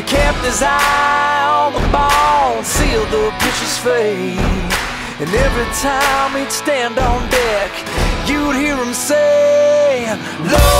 He kept his eye on the ball and sealed the pitcher's fate. And every time he'd stand on deck, you'd hear him say, Lord,